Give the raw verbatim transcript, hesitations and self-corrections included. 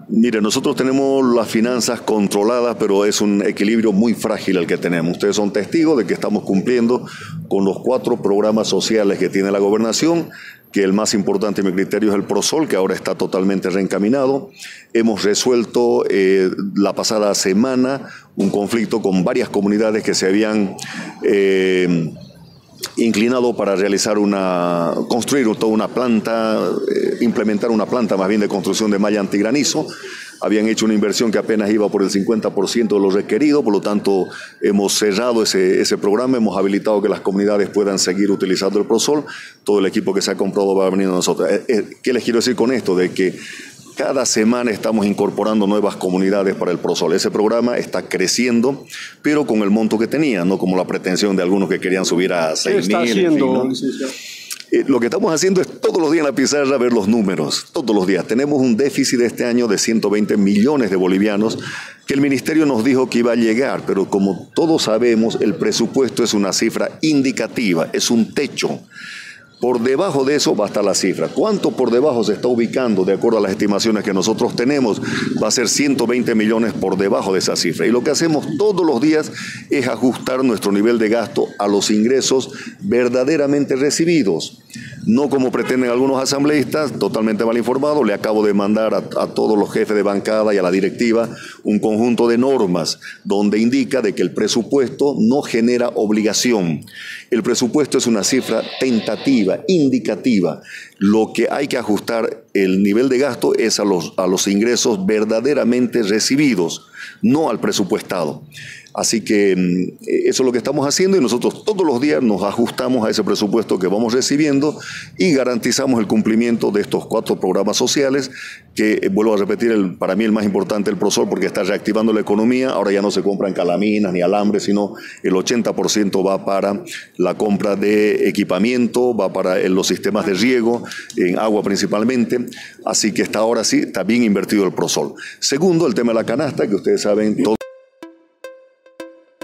Mire, nosotros tenemos las finanzas controladas, pero es un equilibrio muy frágil el que tenemos. Ustedes son testigos de que estamos cumpliendo con los cuatro programas sociales que tiene la gobernación, que el más importante, en mi criterio, es el PROSOL, que ahora está totalmente reencaminado. Hemos resuelto eh, la pasada semana un conflicto con varias comunidades que se habían eh, inclinado para realizar una, construir toda una planta, eh, implementar una planta más bien de construcción de malla antigranizo. Habían hecho una inversión que apenas iba por el cincuenta por ciento de lo requerido, por lo tanto hemos cerrado ese, ese programa, hemos habilitado que las comunidades puedan seguir utilizando el PROSOL. Todo el equipo que se ha comprado va a venir a nosotros. ¿Qué les quiero decir con esto? De que cada semana estamos incorporando nuevas comunidades para el PROSOL. Ese programa está creciendo, pero con el monto que tenía, no como la pretensión de algunos que querían subir a seis mil. ¿Qué está haciendo? En fin, ¿no? Eh, lo que estamos haciendo es todos los días en la pizarra ver los números, todos los días. Tenemos un déficit este año de ciento veinte millones de bolivianos que el ministerio nos dijo que iba a llegar, pero como todos sabemos, el presupuesto es una cifra indicativa, es un techo. Por debajo de eso va a estar la cifra. ¿Cuánto por debajo se está ubicando? De acuerdo a las estimaciones que nosotros tenemos, va a ser ciento veinte millones por debajo de esa cifra. Y lo que hacemos todos los días es ajustar nuestro nivel de gasto a los ingresos verdaderamente recibidos. No como pretenden algunos asambleístas, totalmente mal informados. Le acabo de mandar a, a todos los jefes de bancada y a la directiva un conjunto de normas donde indica de que el presupuesto no genera obligación. El presupuesto es una cifra tentativa, indicativa. Lo que hay que ajustar el nivel de gasto es a los, a los ingresos verdaderamente recibidos, no al presupuestado. Así que eso es lo que estamos haciendo y nosotros todos los días nos ajustamos a ese presupuesto que vamos recibiendo y garantizamos el cumplimiento de estos cuatro programas sociales que, vuelvo a repetir, el, para mí el más importante, el PROSOL, porque está reactivando la economía. Ahora ya no se compran calaminas ni alambres, sino el ochenta por ciento va para la compra de equipamiento, va para los sistemas de riego, en agua principalmente. Así que hasta ahora sí está bien invertido el PROSOL. Segundo, el tema de la canasta, que ustedes saben, todo